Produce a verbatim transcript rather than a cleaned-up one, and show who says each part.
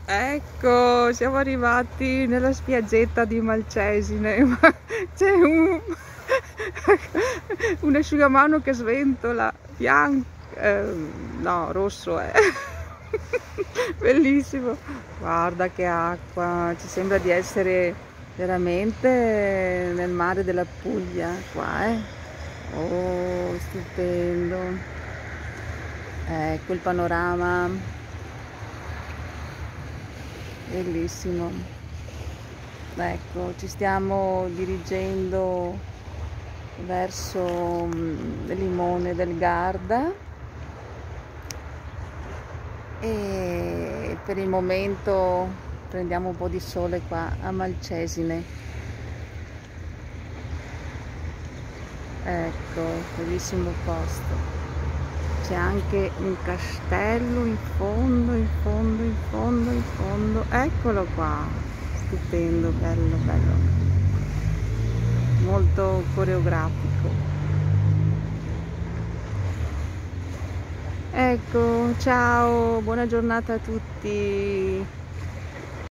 Speaker 1: Ecco, siamo arrivati nella spiaggetta di Malcesine, ma c'è un, un asciugamano che sventola, bianco, eh, no, rosso è, bellissimo, guarda che acqua, ci sembra di essere veramente nel mare della Puglia, qua, eh, oh, stupendo, ecco il panorama. Bellissimo, ecco, ci stiamo dirigendo verso mm, Limone del Garda e per il momento prendiamo un po' di sole qua a Malcesine. Ecco, bellissimo posto. C'è anche un castello in fondo, in fondo, in fondo, in fondo. Eccolo qua, stupendo, bello, bello, molto coreografico. Ecco, ciao, buona giornata a tutti.